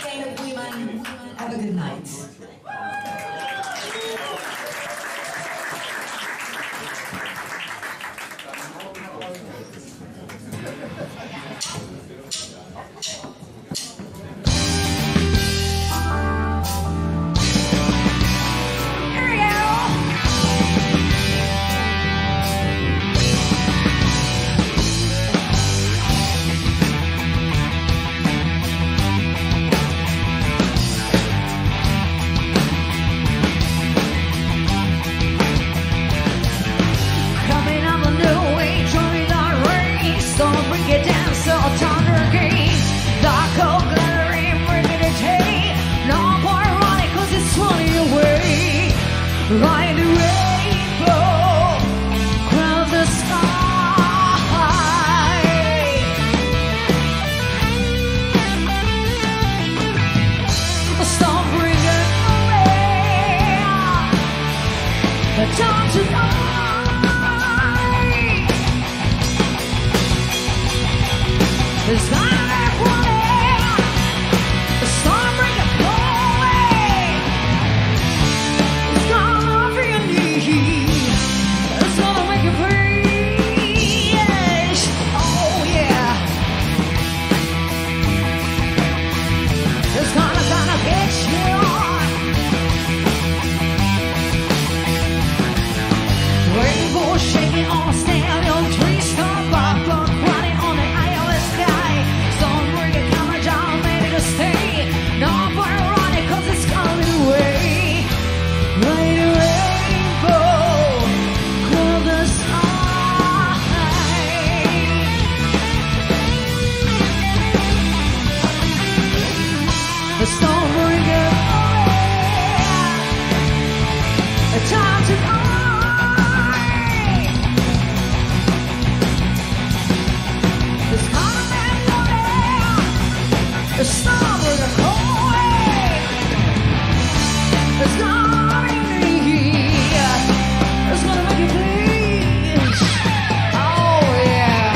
Chain of Women. Have a good night. Ride the rainbow, crown the sky. A storm bringing away the dawn tonight. It's not that one, a storm bringing away. It's gonna make you please. Oh yeah. It's gonna get you. Rainbow shaking on a stallion, three-star bubble running on the eye of the sky. Stormbreaker coming down, ready to stay. No more running 'cause it's coming away. Right away. The storm will get away. The time to die. It's coming away. The storm will get away. It's gonna be here. It's gonna make you please. Oh yeah.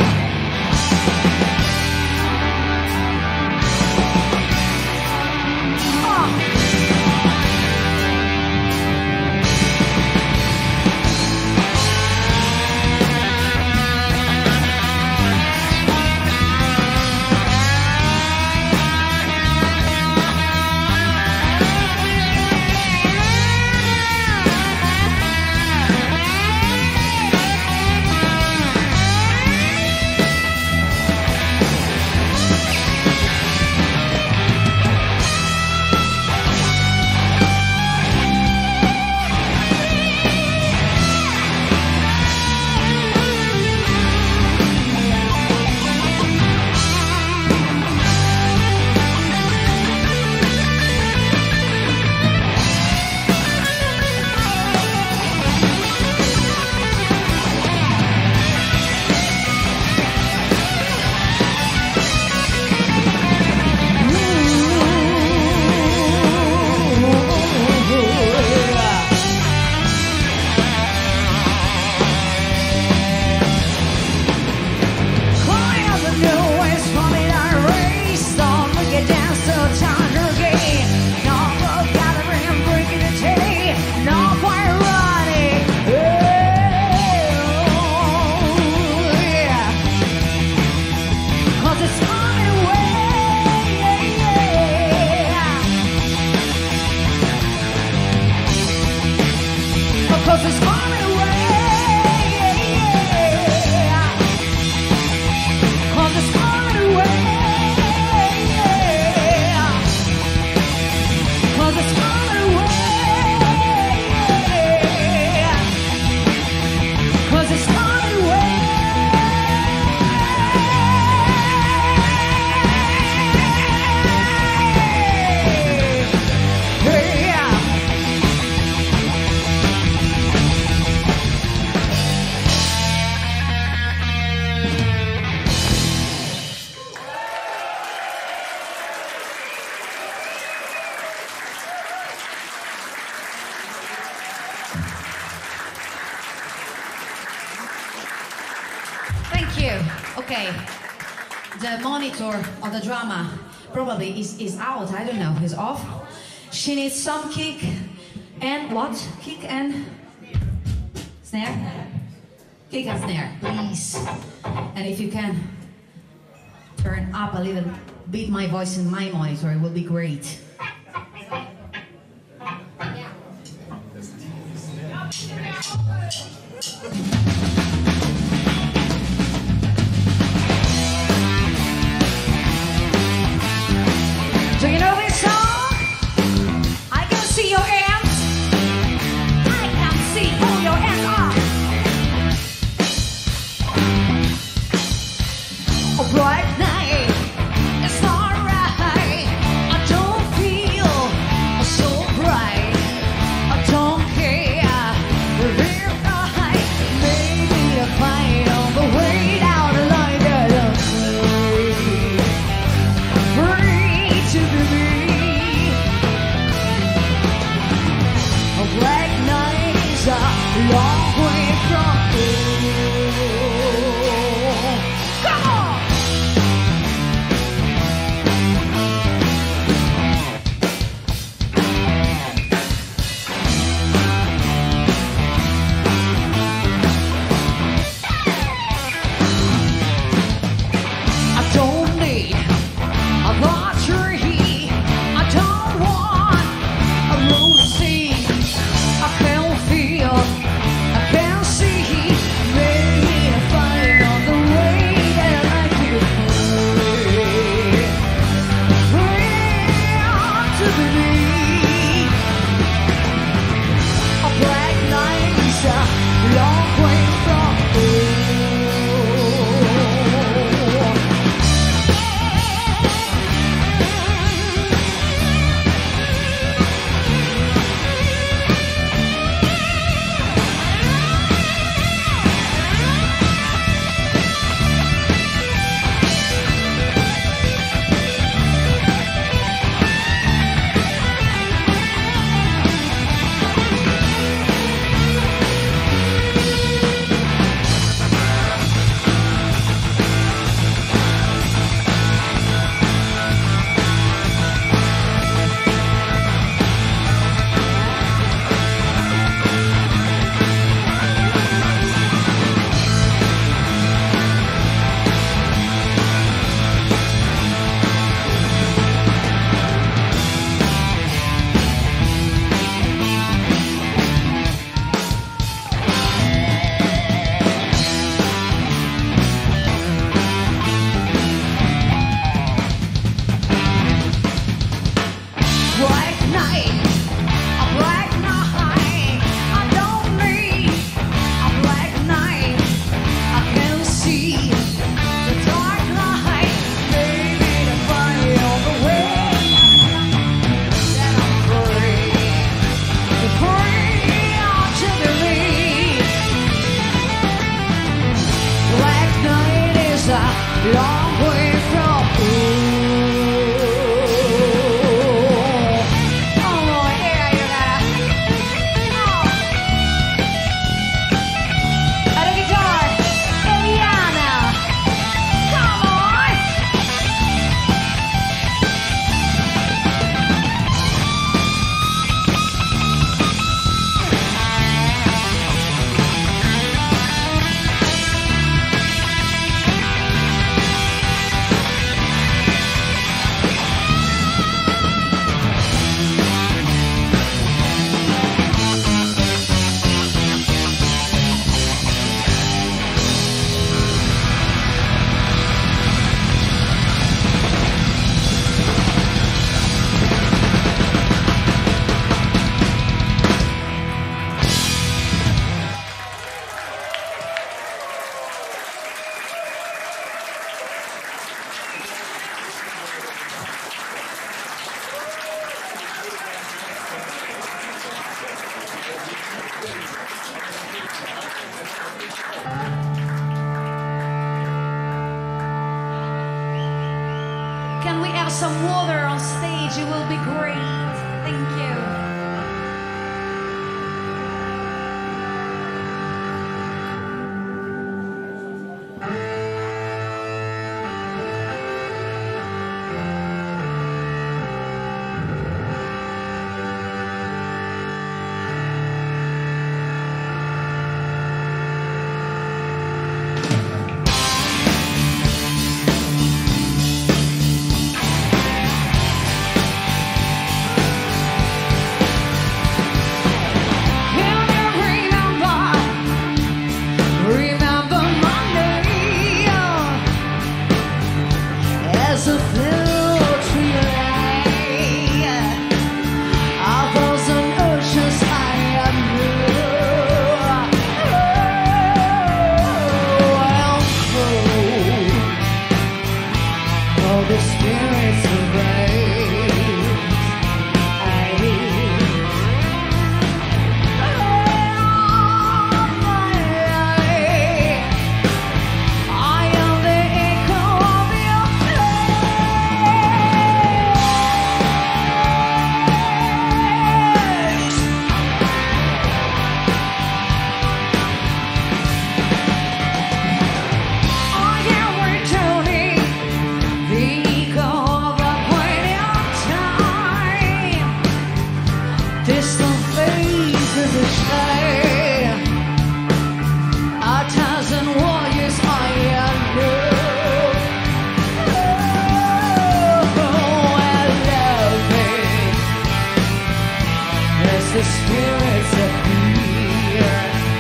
Cause it's coming away. Cause it's coming away. Cause it's coming away. Cause it's coming away. Okay, the monitor of the drama probably is out. I don't know. He's off. She needs some kick and what? Kick and snare? Kick and snare, please. And if you can turn up a little bit my voice in my monitor, it will be great. Do you know this song? I can see your hands. I can see all your hands up. A bright night, it's not right. I don't feel so bright. I don't care. We're right. Maybe I find on the way down the line that I'm free to be me. A black night is a long way from home. Come on! I don't need a lottery. I don't want a rosie. I can feel, I can see. Maybe I find on the way that I like you. Free to be me. A black night is a long way from home. Black night, a black night. I don't need a black night. I can see the dark night. Maybe to find on the way that I'm free to believe. Black night is a long way from home. Can we have some water on stage? It will be great. Thank you. distant faces of shame. A thousand warriors I know. Oh, I love it. As the spirits appear.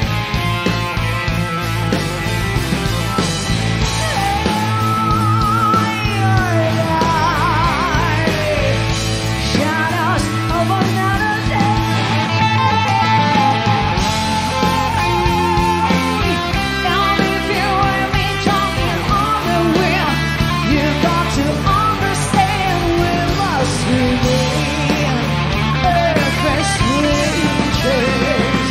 Shadows of another day. And if you hear me talking on the wind, you got to understand we must remain perfect strangers.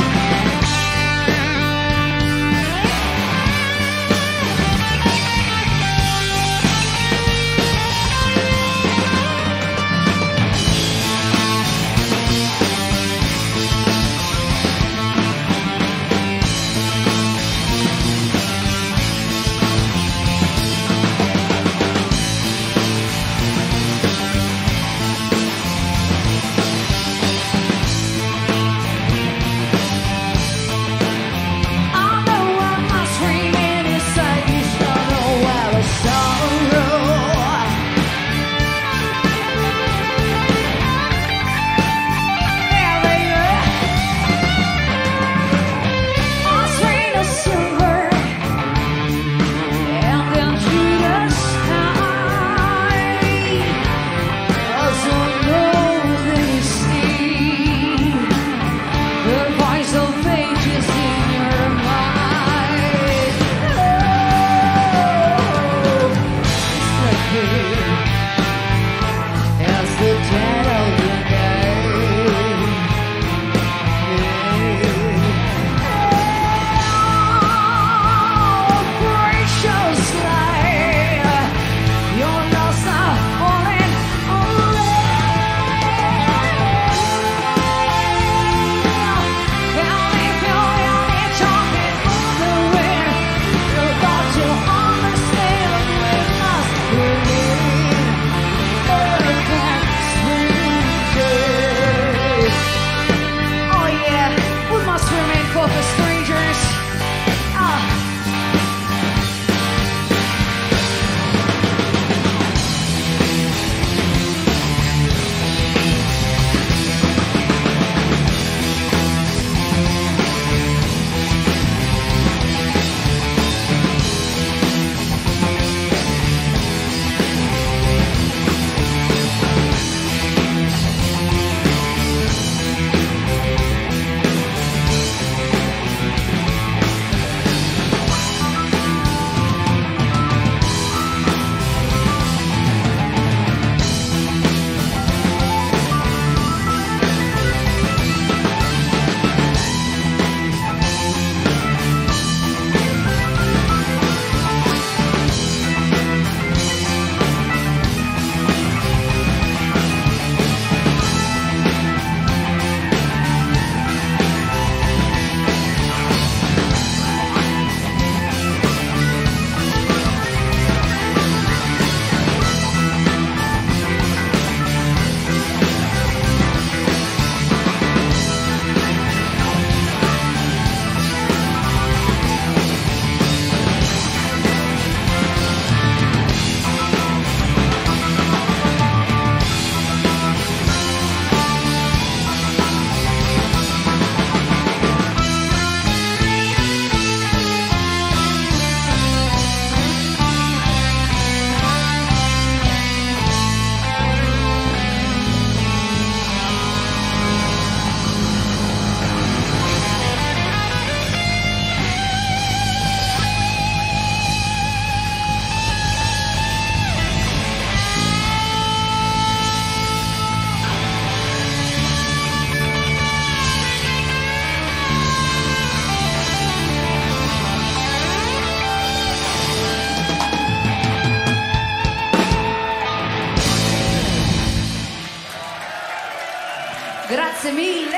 Grazie mille.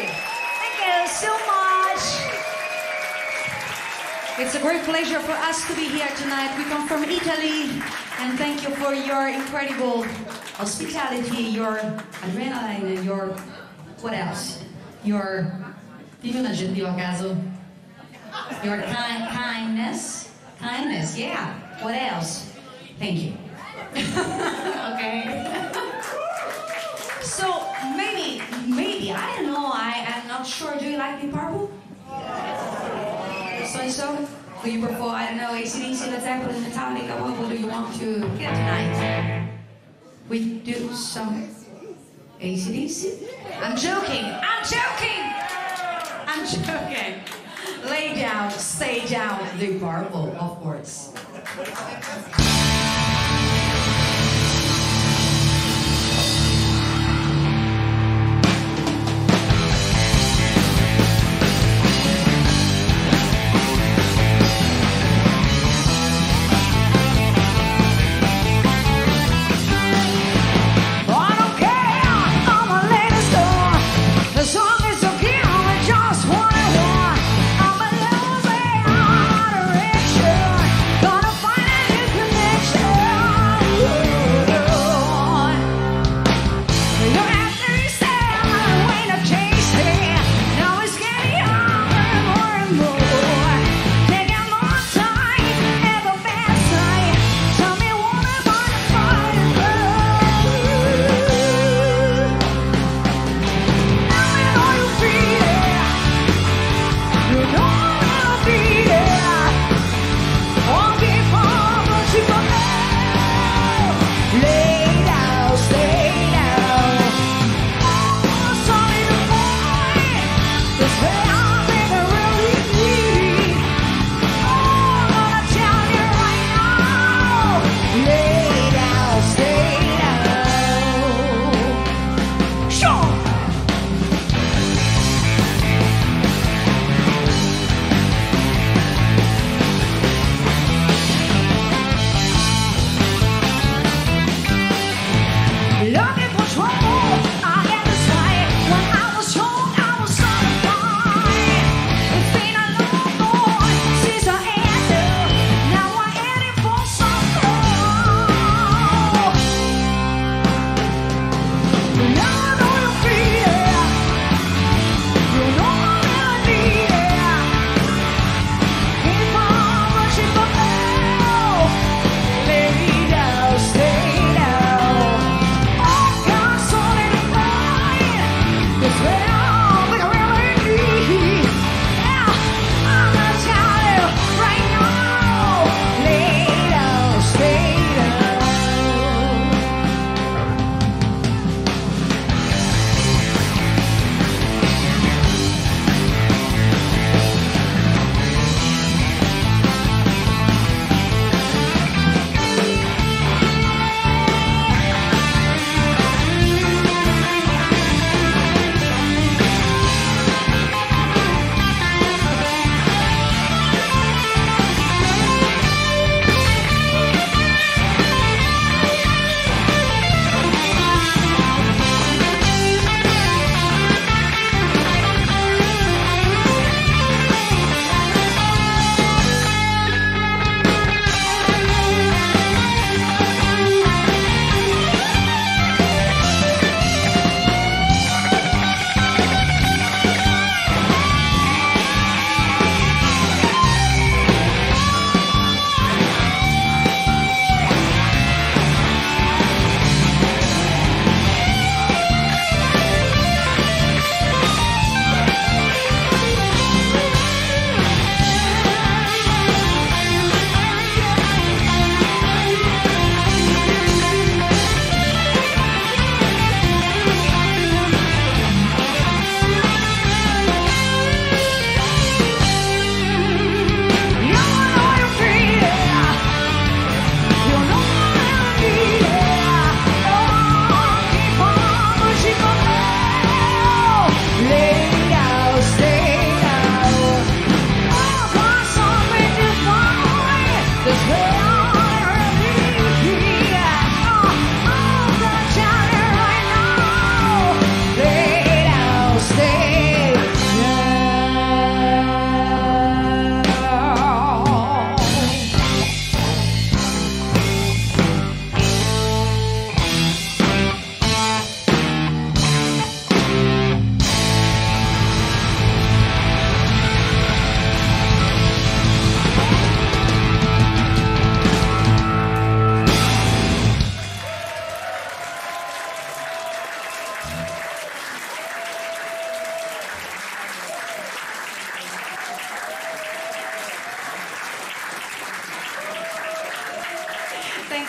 Thank you so much. It's a great pleasure for us to be here tonight. We come from Italy, and thank you for your incredible hospitality, your adrenaline, and your What else? Your, imagine your gazo. Your kindness. Kindness, yeah. What else? Thank you. Okay. So maybe, I don't know, I'm not sure. Do you like Deep Purple? So? Do you prefer, I don't know, AC/DC, Led Zeppelin, Metallica? What do you want to get tonight? We do some AC/DC? I'm joking. Lay down, stay down, Deep Purple, of course. Gonna find a new connection.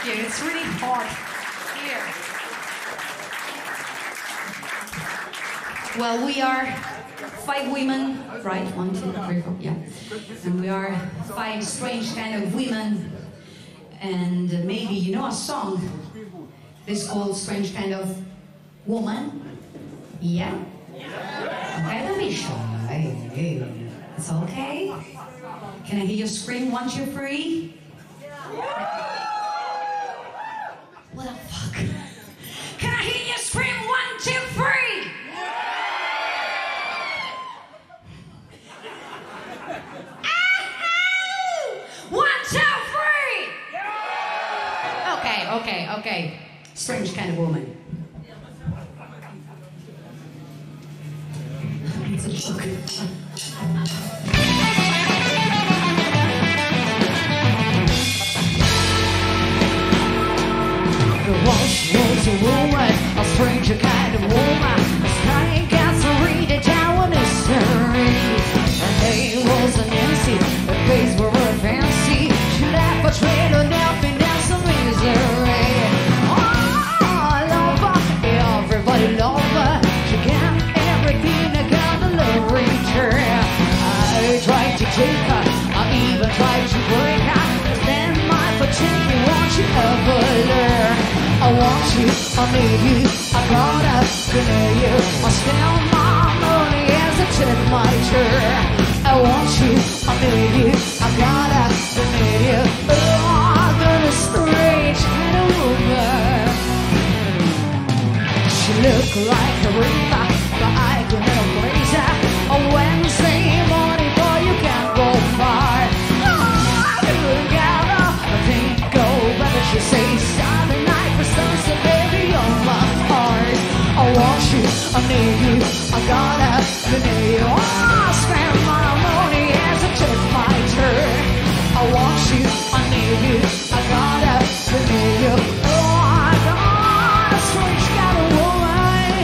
you. It's really hot here. Well, we are 5 women, right? 1, 2, 3, 4, yeah. And we are 5 strange kind of women. And maybe you know a song. This called Strange Kind of Woman. Yeah? Okay, don't be shy. It's okay. Can I hear you scream 1, 2, 3? What the fuck? Can I hear you scream 1, 2, 3? 1, 2, 3! Okay. Strange kind of woman. It's a joke. Once was a woman, a stranger kind of woman. Starting cats to read it down a mystery. Her name was Nancy, her face were her fancy. She left a trail of nothing and some misery. Oh, I love her, everybody love her. She got everything I got to love her. I tried to take her, I even tried to break her. Stand my fatigue, won't you ever learn? I want you, I need you, I gotta deny you. I spend my money as I take my turn. I want you, I need you, I gotta deny you. Oh, I'm a strange kind of woman. She looked like a reaper, but I could never praise her. A Wednesday morning, boy, you can't go far. Oh, I couldn't get her, I think go better. She says, Saturday night. So baby, on my heart, I want you, I need you, I gotta deny you. Oh, I spend my money as I take my turn. I want you, I need you, I gotta deny you. Oh, I got a strange kind of woman.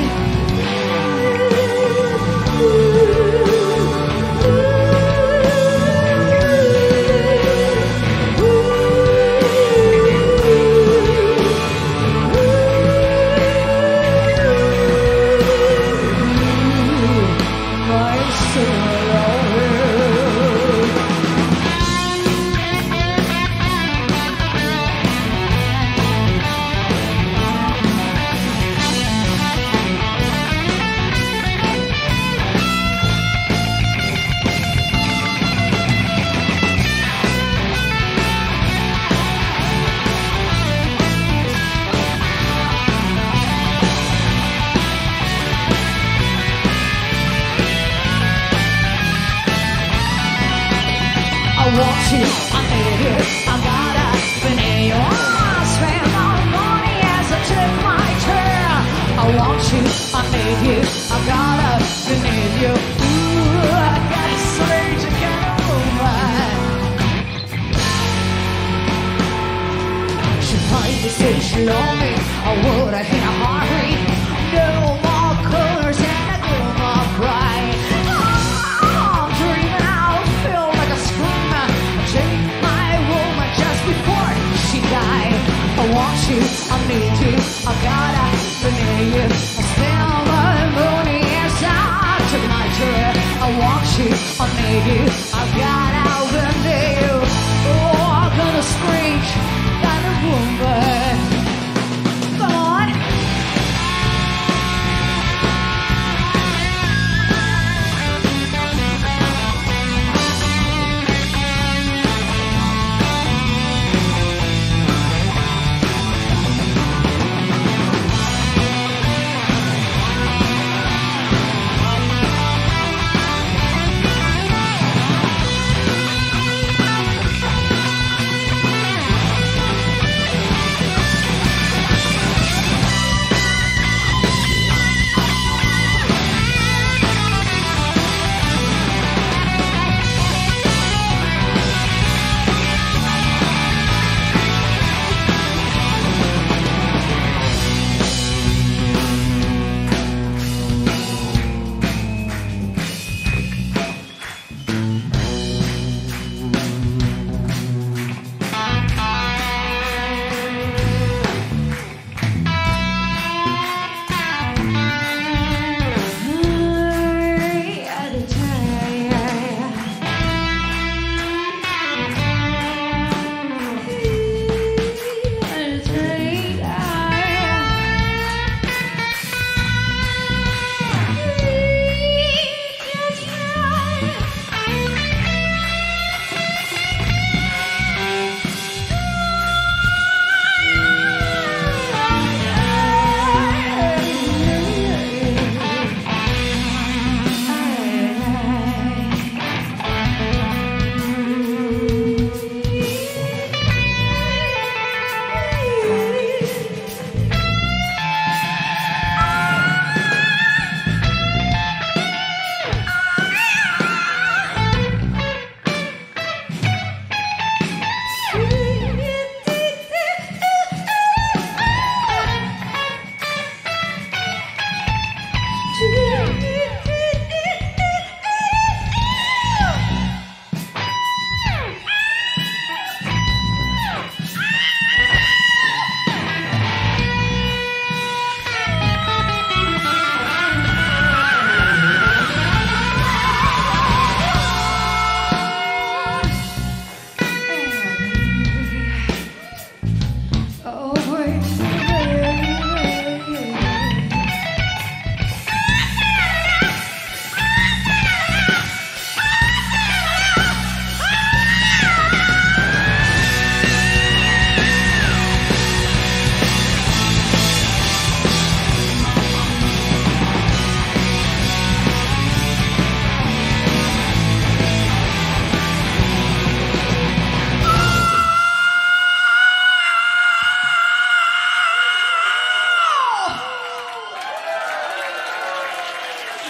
I want you, I need you, I gotta deny you. I spend my money as I take my turn. I want you, I need you, I gotta deny you. Ooh, I got a strange kind of woman. She finally said she loved me, I would have in a hurry. No more colors and a glimmer bright. I'm dreaming out, feel like a screamer. Take my woman just before she died. I want you, I need you, I gotta deny you. I spend my money as I took my turn. I want you, I need you, I gotta deny you. Oh, I'm gonna screech, kind of woman. Come on.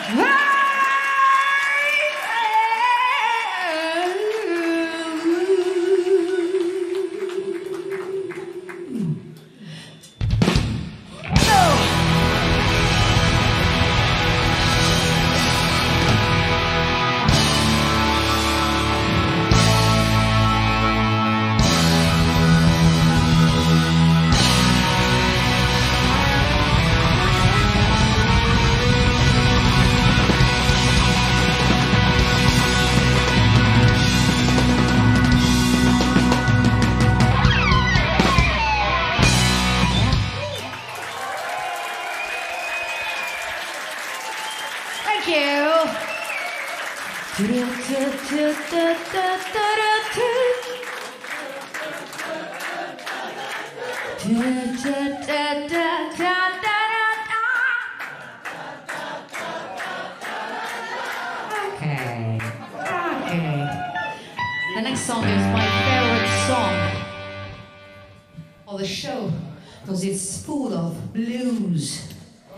Okay. Okay. The next song is my favorite song of the show because it's full of blues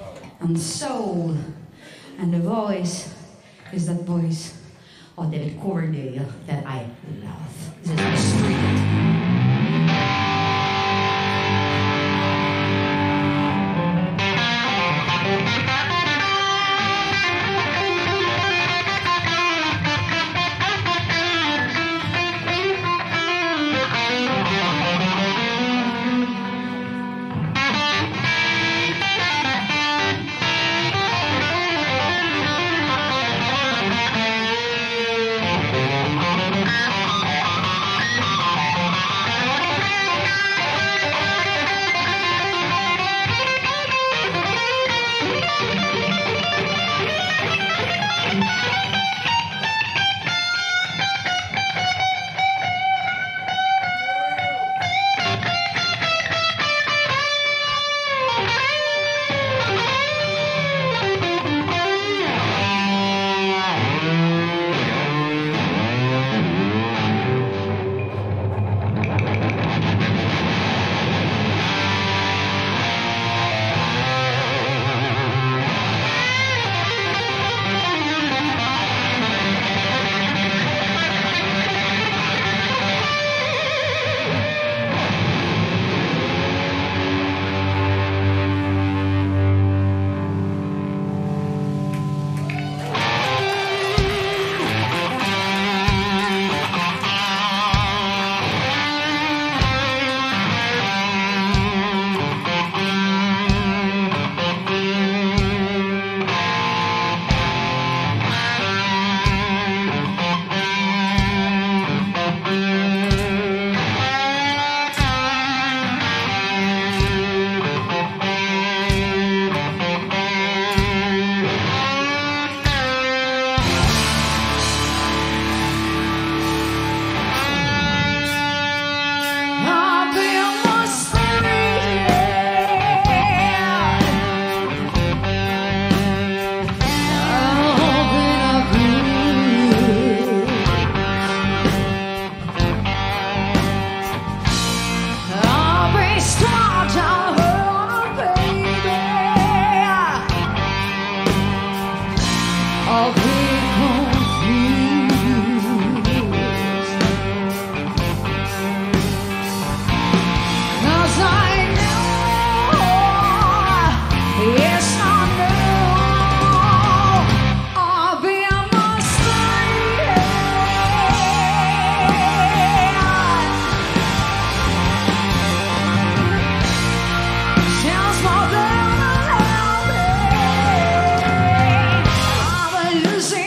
and soul, and the voice is that voice of David Coverdale that I love. This is my street. Losing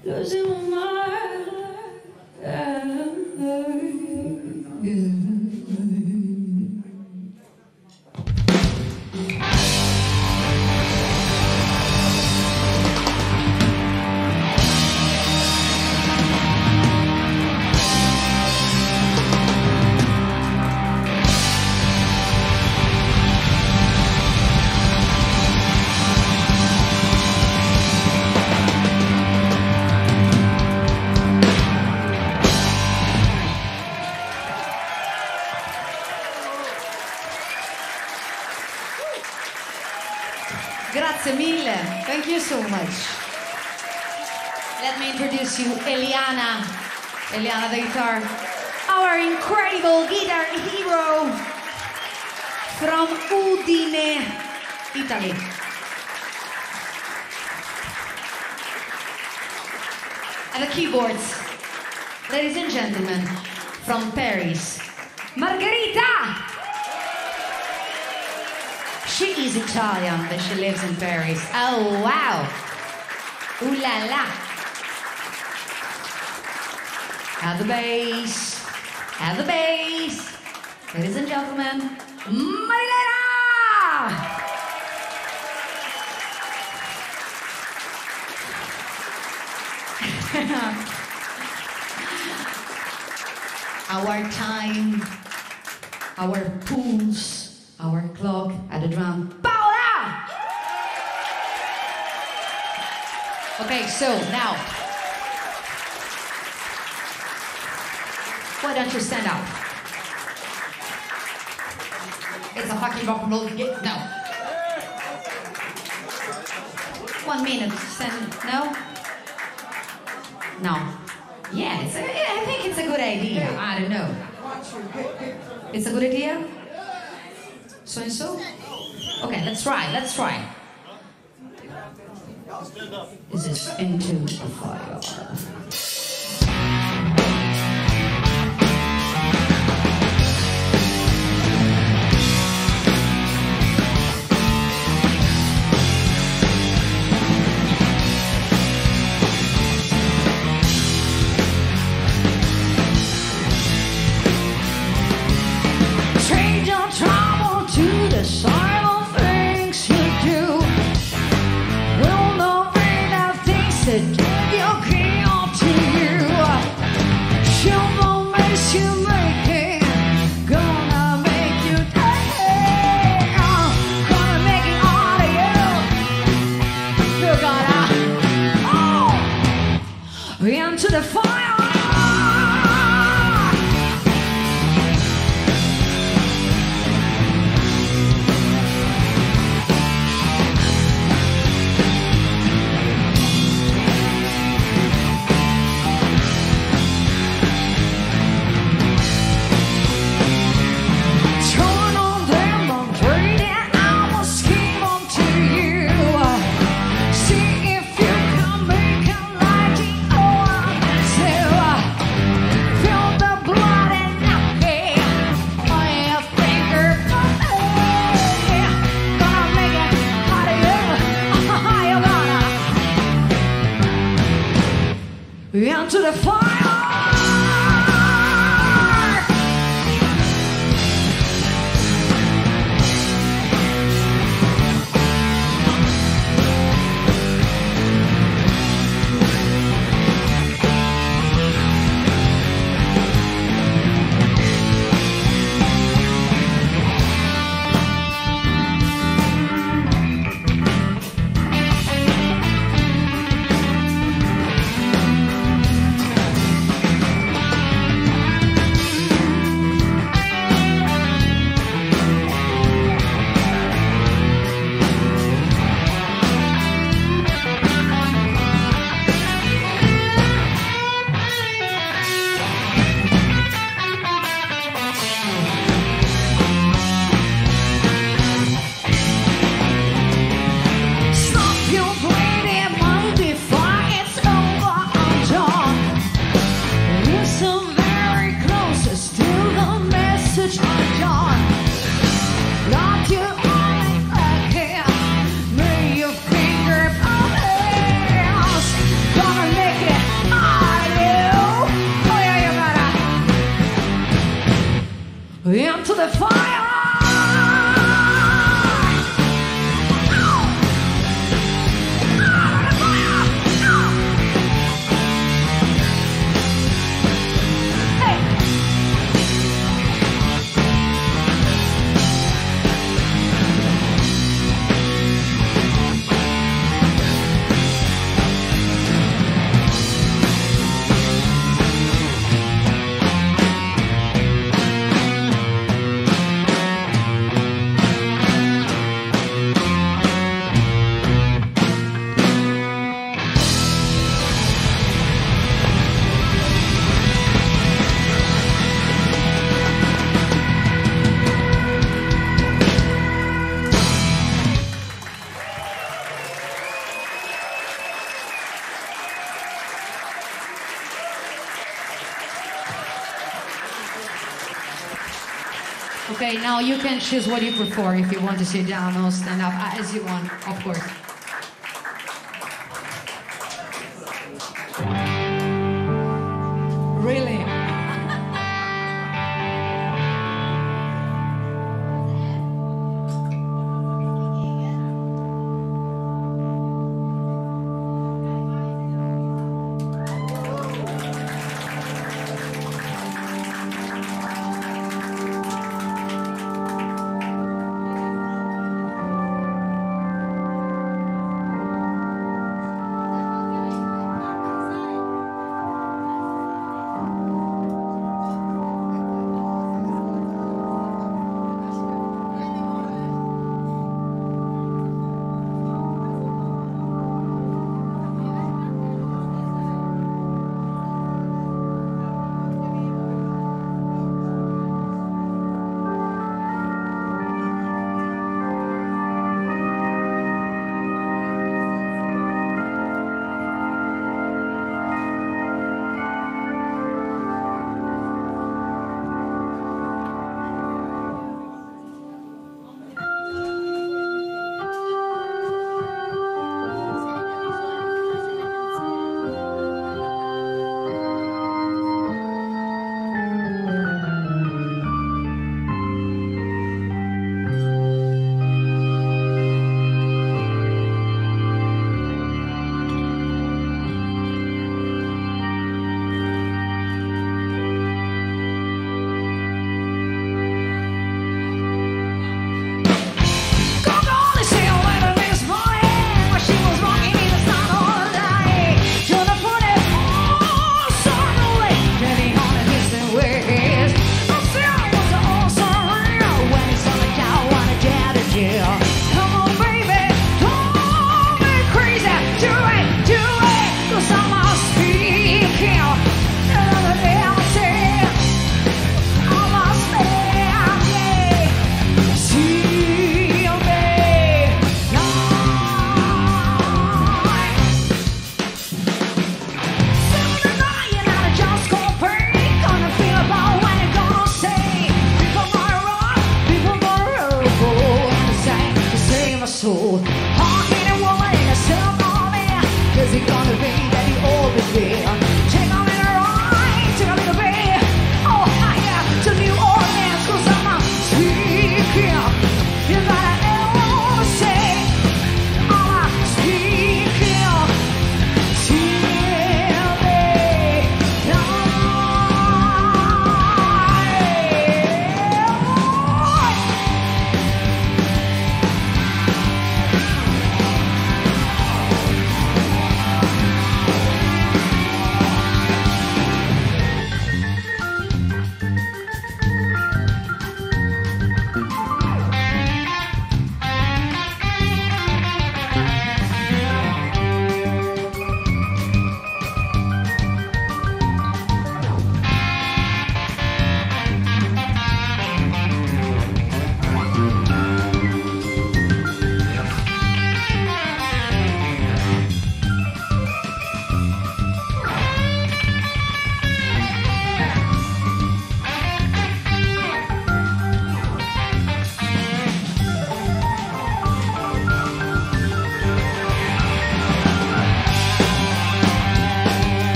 losing my mind. Grazie mille. Thank you so much. Let me introduce you Eliana. Eliana the guitar. Our incredible guitar hero from Udine, Italy. And the keyboards, ladies and gentlemen, from Paris, Margherita! She is Italian, but she lives in Paris. Oh, wow. Ooh la la. At the bass. At the bass. Ladies and gentlemen, Marilena! Our time, our pulse, our clock at the drum. Paola! Okay, so now, why don't you stand up? It's a fucking rock and roll. No. 1 minute. Stand. No. No. Yeah, I think it's a good idea. I don't know. It's a good idea? So and so? Okay, let's try. Let's try. This is Into the Fire. Into the fire. Into the fire. Okay, now you can choose what you prefer, if you want to sit down or stand up, as you want, of course. Really?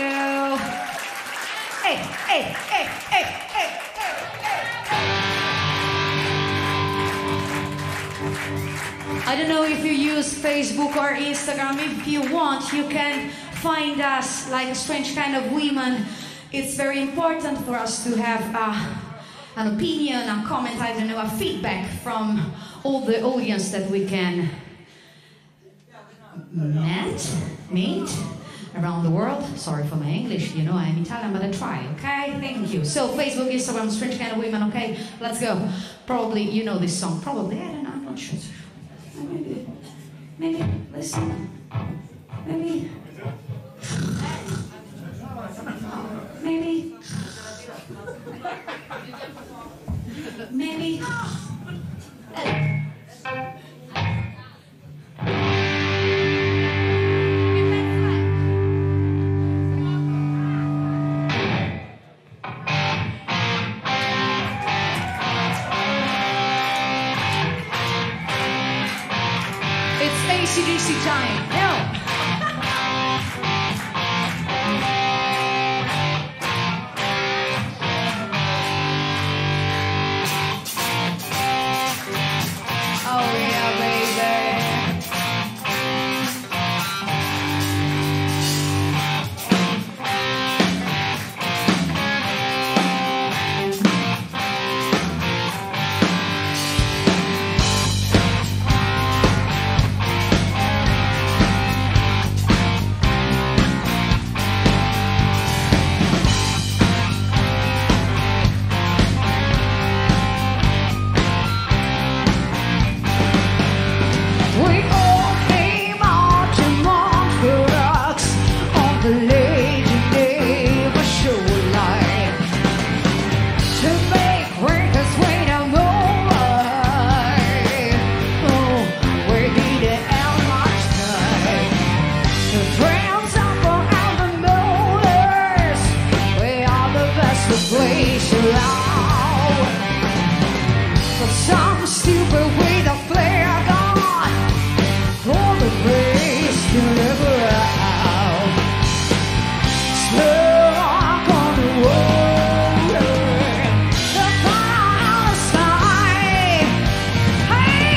Hey, hey, hey, hey, hey, hey, hey. I don't know if you use Facebook or Instagram. If you want, you can find us like a strange kind of women. It's very important for us to have an opinion, a comment, I don't know, a feedback from all the audience that we can meet around the world. Sorry for my English, you know I'm Italian, but I try, okay? Thank you. So Facebook, Instagram, Strange Kind of Women, okay? Let's go. Probably you know this song. Probably, I don't know, I'm not sure. Maybe, listen. Maybe. It's AC/DC time. No. Some stupid with a flare gun for the place to live out. Stuck on the water, the fire on the sky. Hey,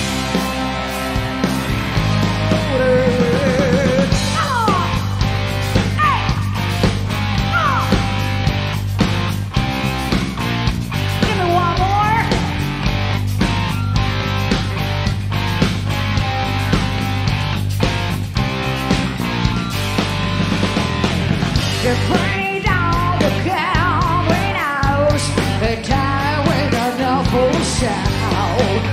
give me one more. You bring down the cowboy house, they die with an awful shout.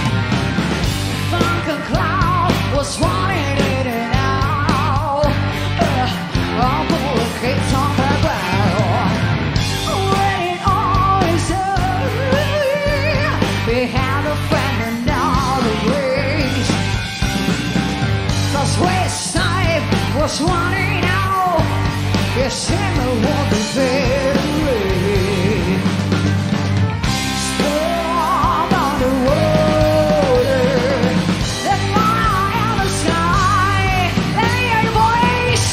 Funk and Cloud was wanting in and out. All the kids on the ground. When it all is over, we had a friend and all the rage. 'Cause West Side was wanting out. Yes, I'm a woman, baby. Storm on the water, the fire on the sky. Let me hear your voice.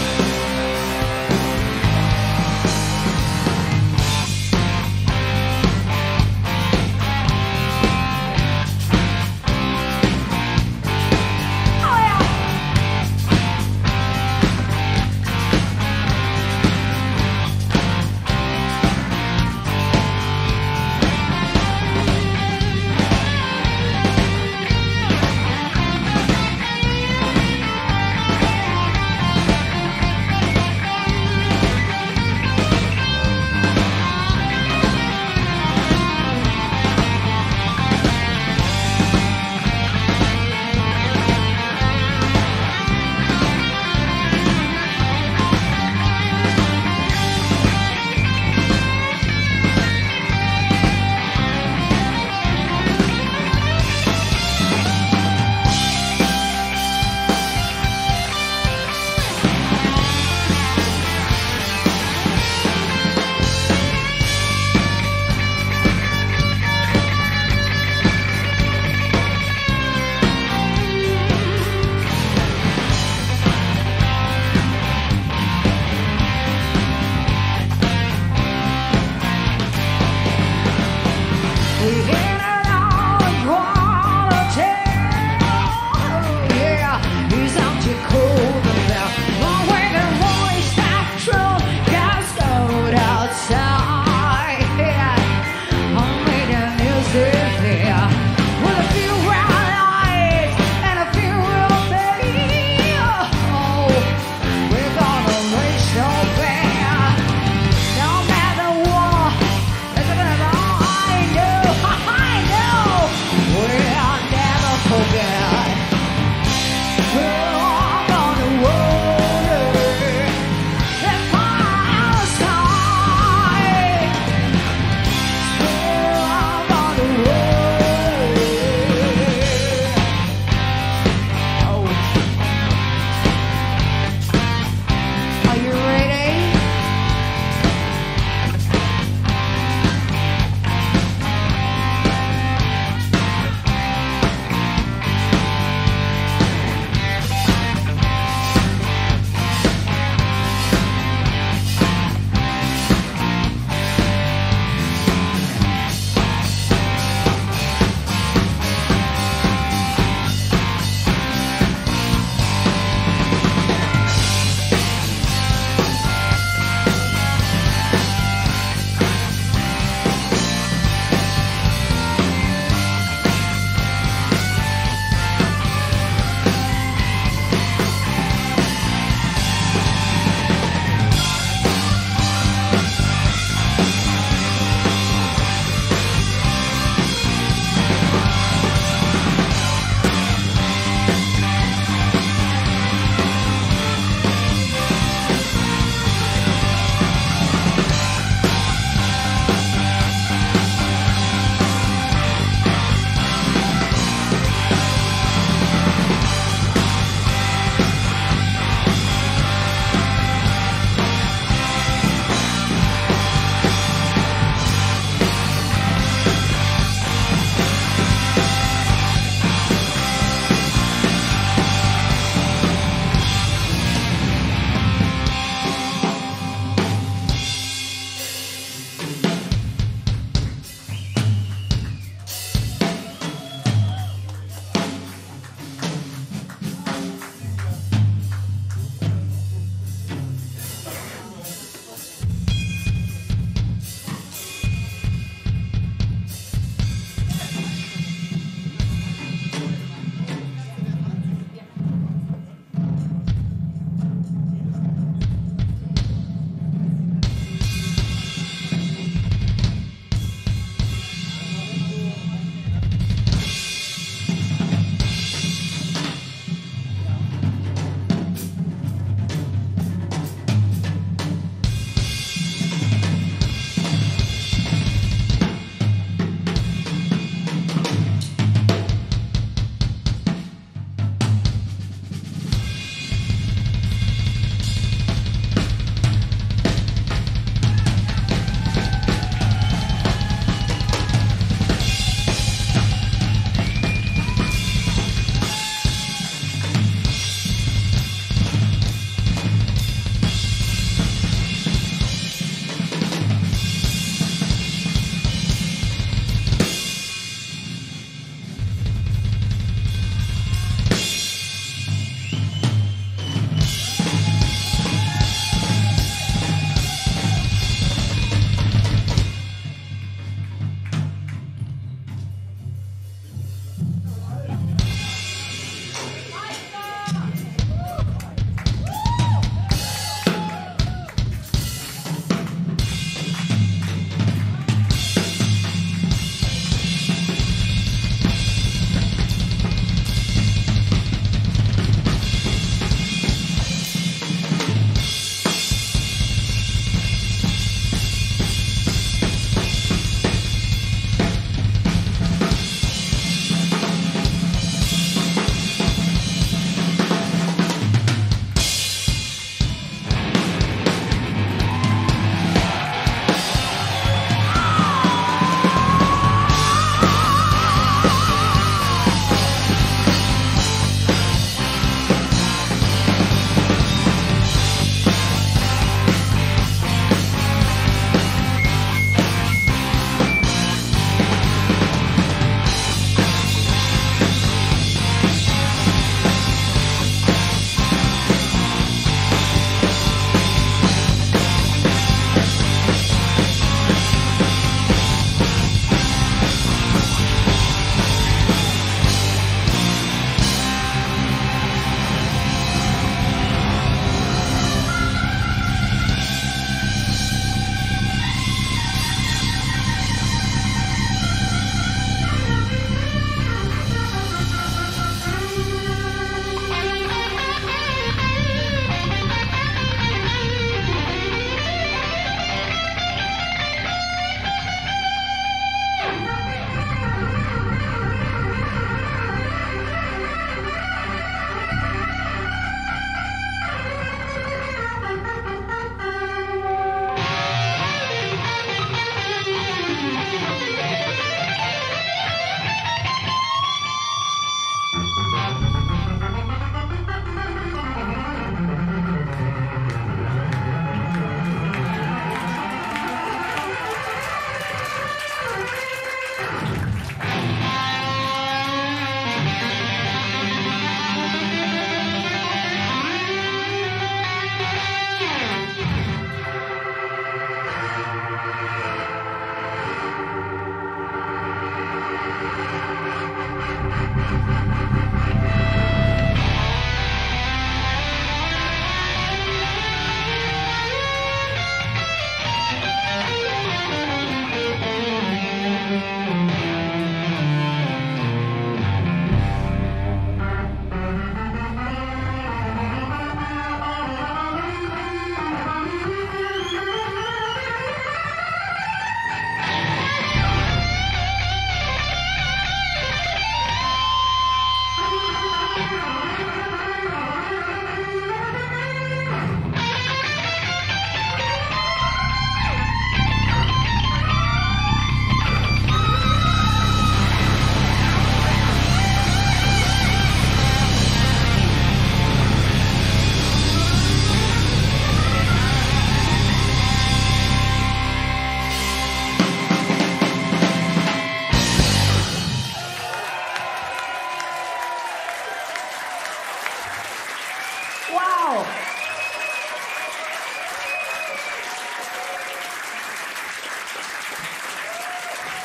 Oh yeah.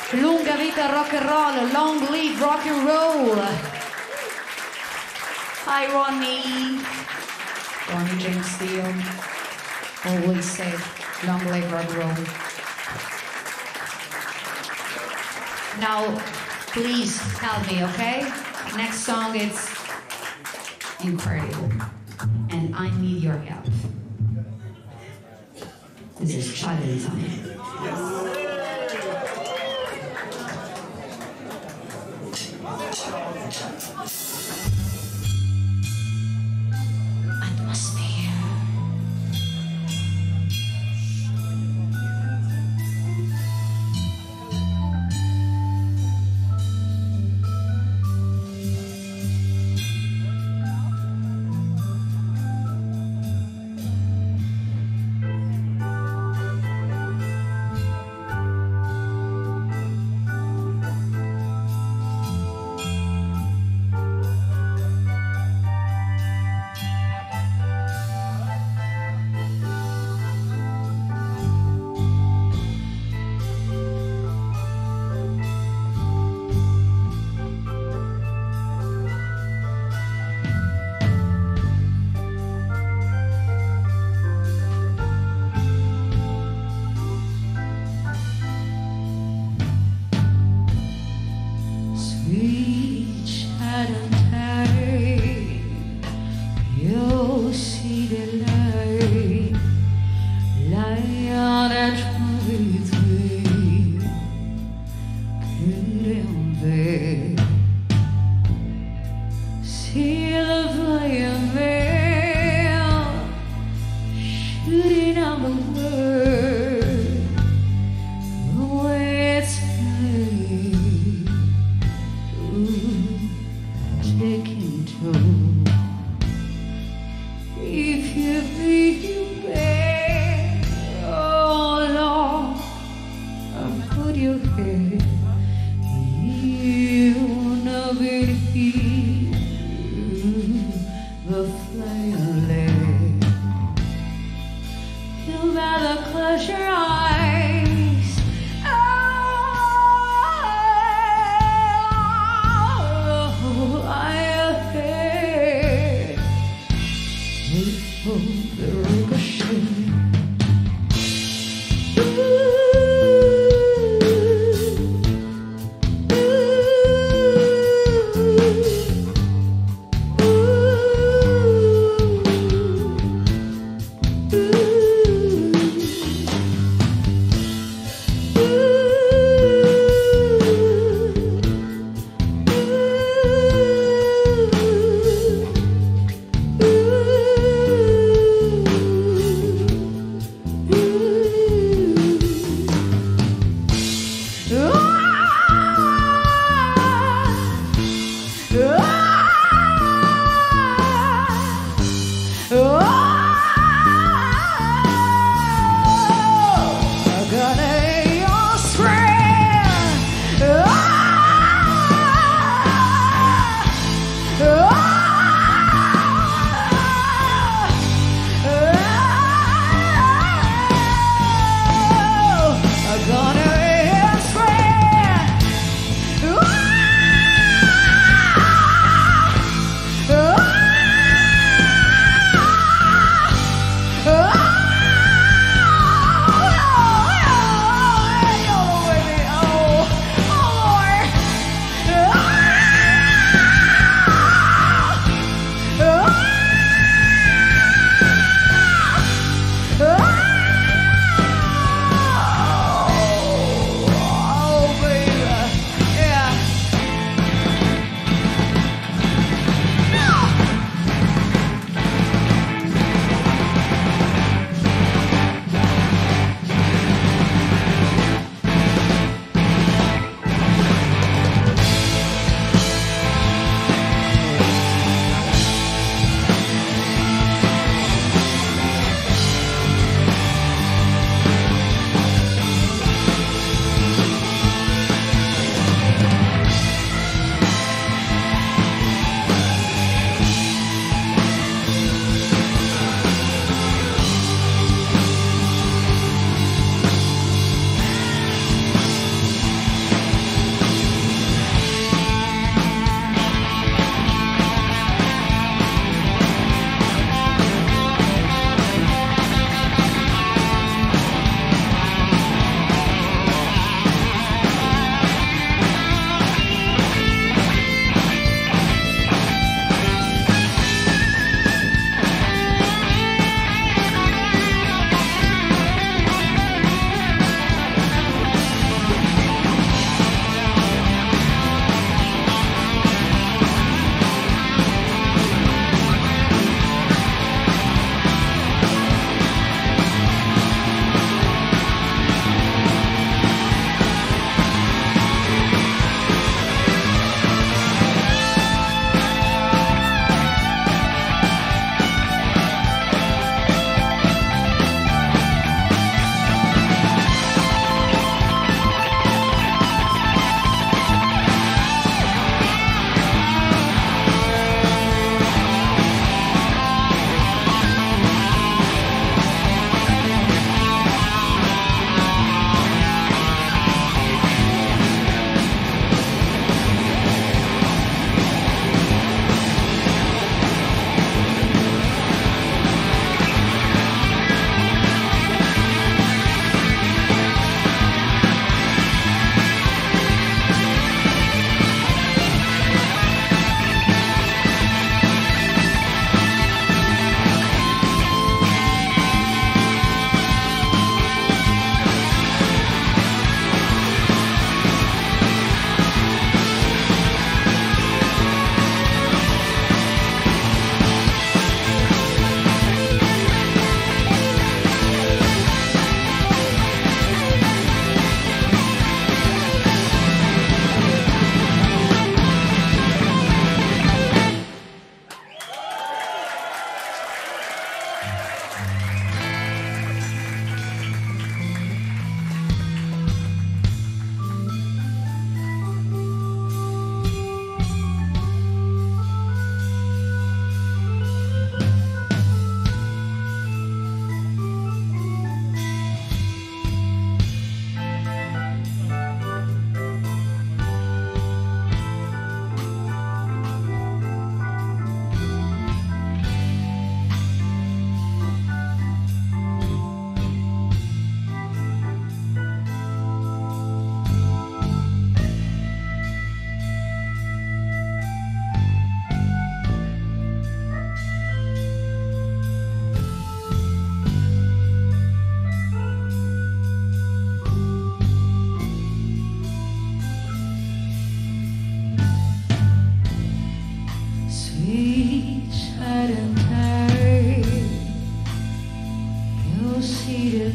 Lunga vita rock and roll, long live rock and roll. Hi Ronnie. Ronnie James Steele always said, long live rock and roll. Now, please help me, okay? Next song is incredible, and I need your help. This is challenge time. Atmosphere.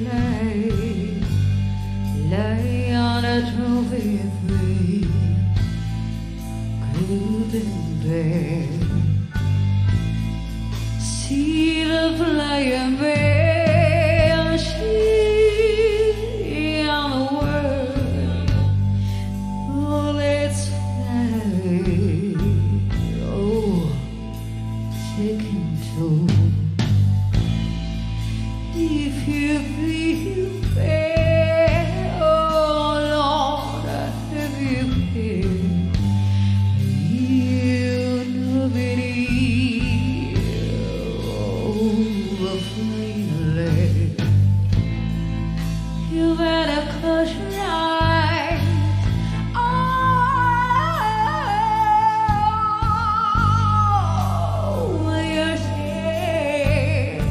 lay on a trophy free, cold and bare. See the flying bear, she on the world, all its flag, oh, taking toll. If you feel fair, oh Lord, if you care, you know beneath, oh, finally, you better close your eyes. Oh, you're scared.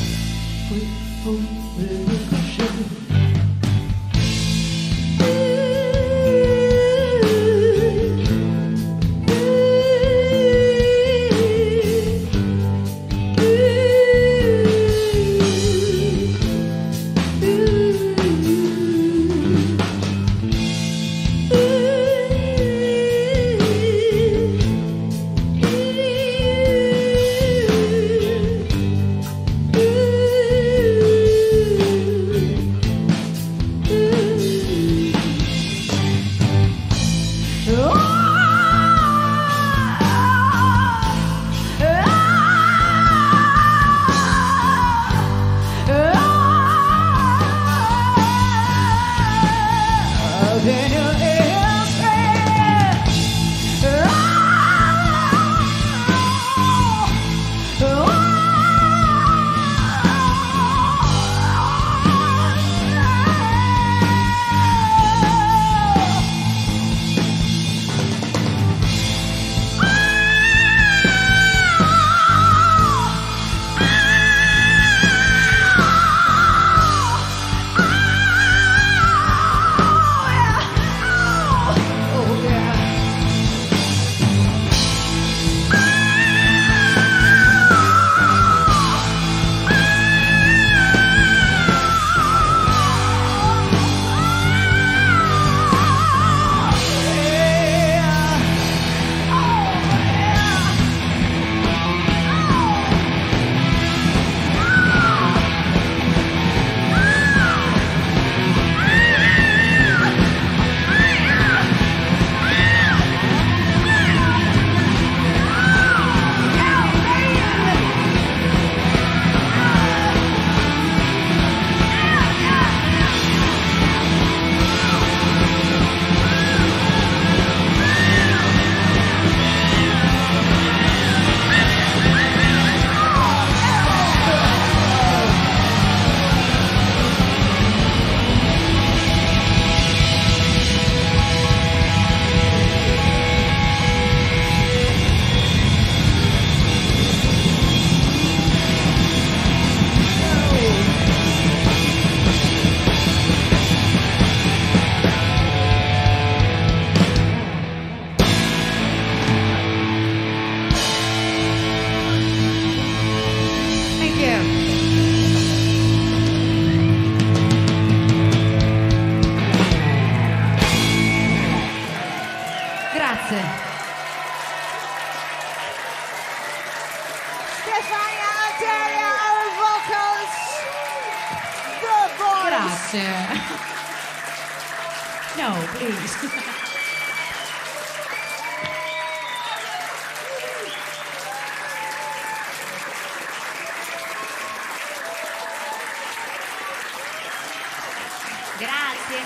Grazie. Stefania Antelia, our vocals, the voice. Grazie. No, please. Grazie.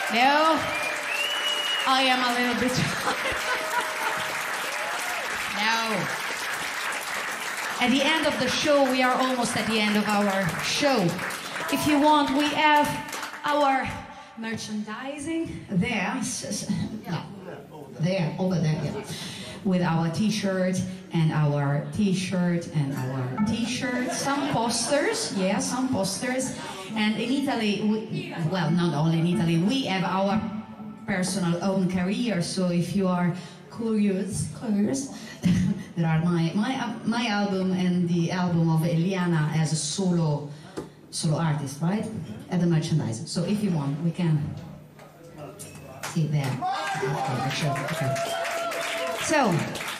No, I am a little bit tired. No. At the end of the show, we are almost at the end of our show. If you want, we have our merchandising there. No, there, over there, yeah. With our t-shirt and our t-shirt and our t-shirt, some posters, yeah, some posters. And in Italy, well, not only in Italy, we have our personal own career. So if you are curious, there are my album and the album of Eliana as a solo artist, right? At the merchandise. So if you want, we can see there. Okay, sure. Okay. So,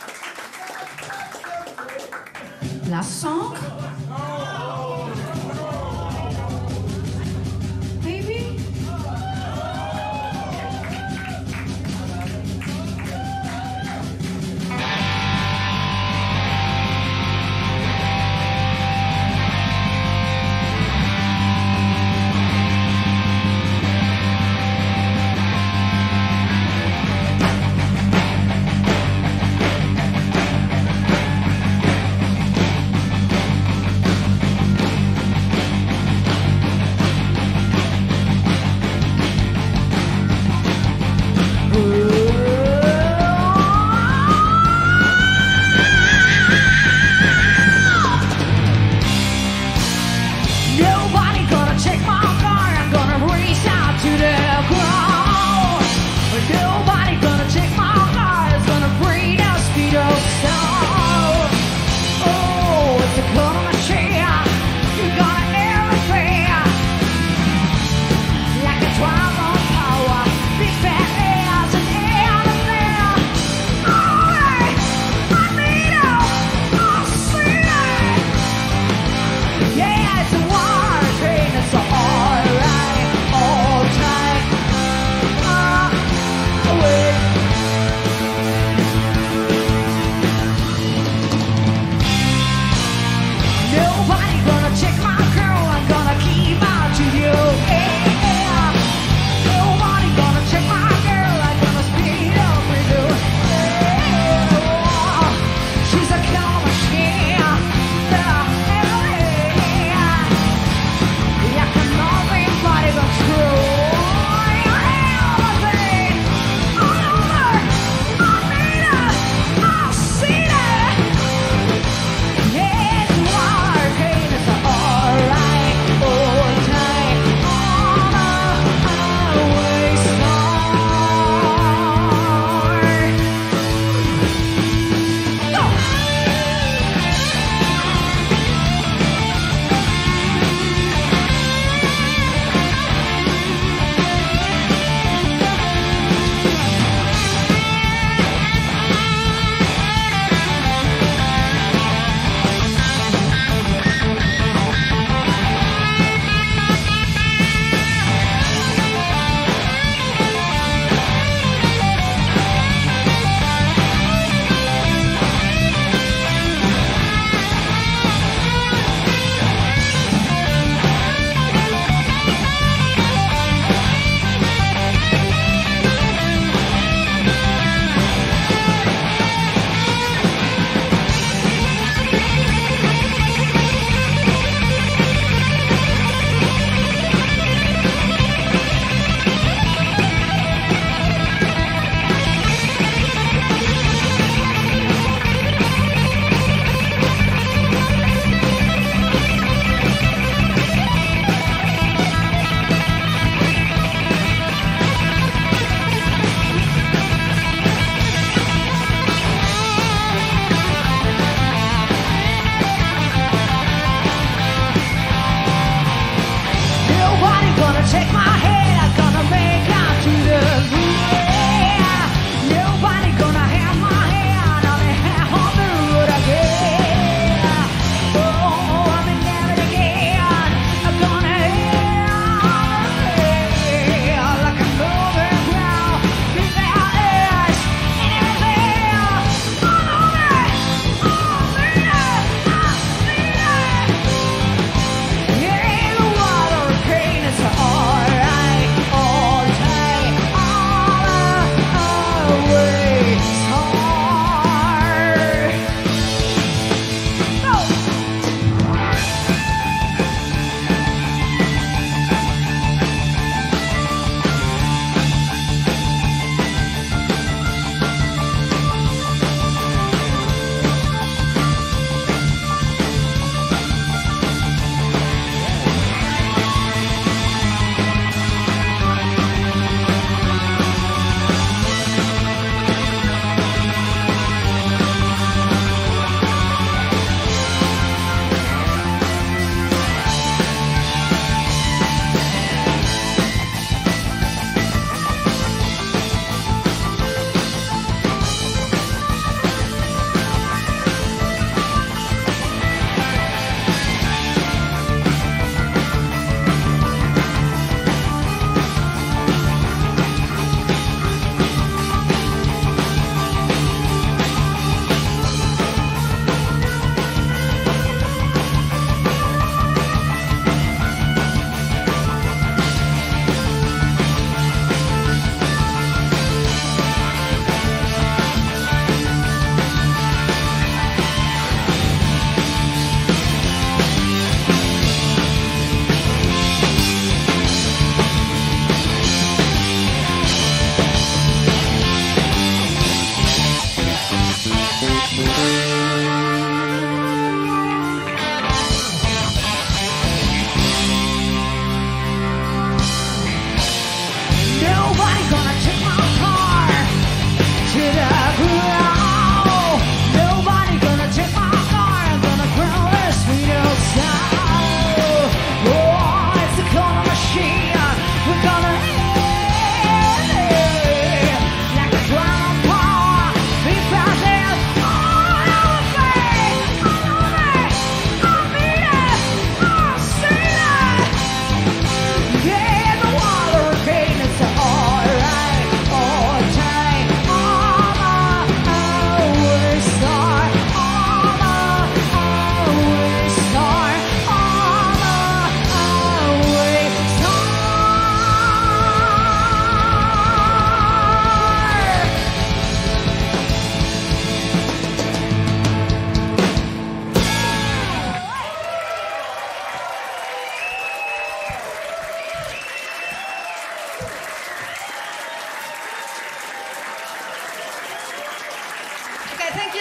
last song. Maybe?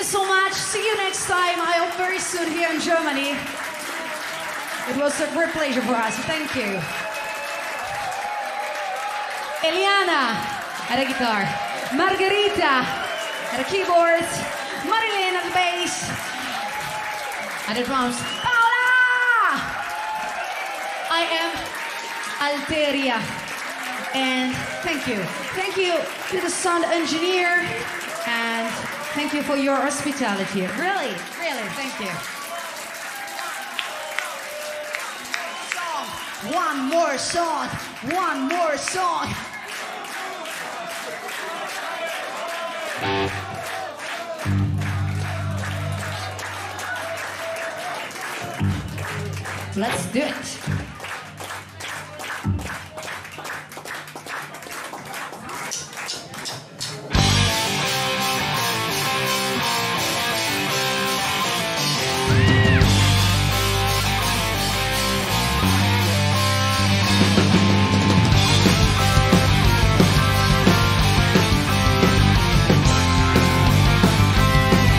so much. See you next time. I hope very soon here in Germany. It was a great pleasure for us. Thank you. Eliana at the guitar. Margarita at the keyboards. Marilyn at the bass. At the drums. Paola! I am Alteria. And thank you. Thank you to the sound engineer. And thank you for your hospitality. Really, really, thank you. One more song. One more song. Let's do it.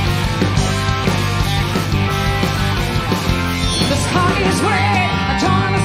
The sky is red, I don't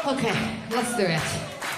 Okay, let's do it.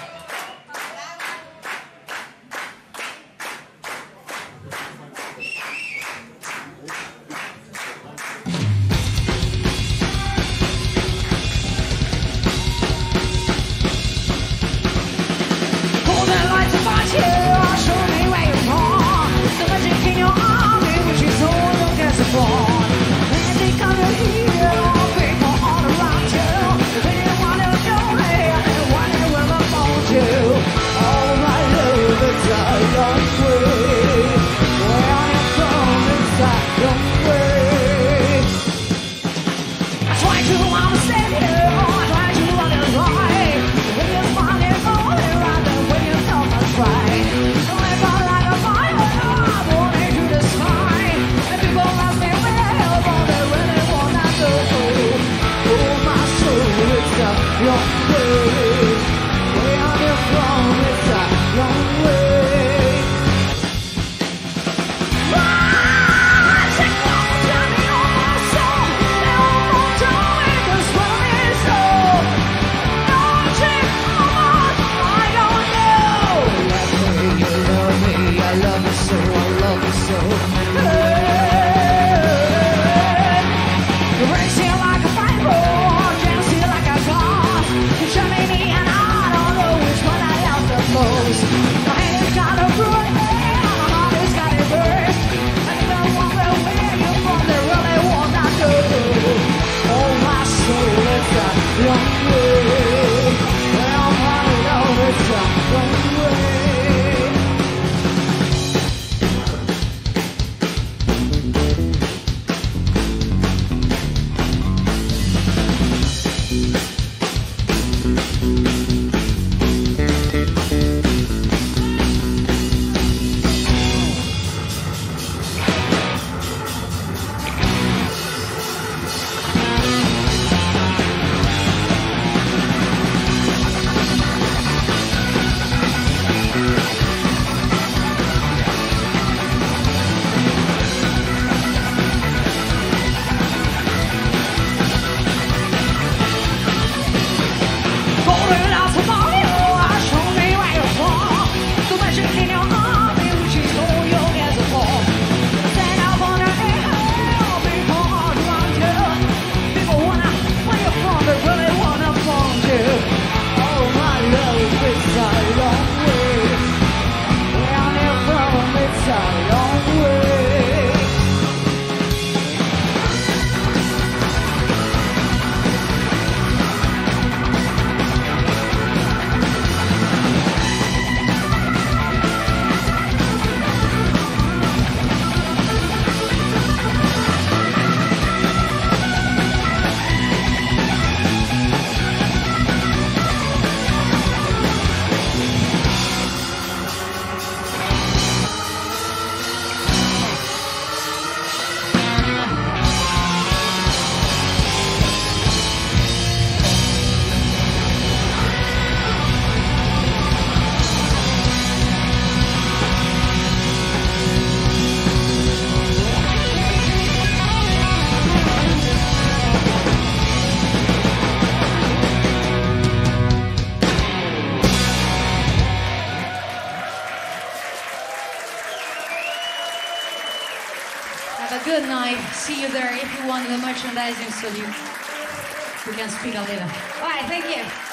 Have a good night. See you there. If you want the merchandising, so you can speak a little. All right, thank you.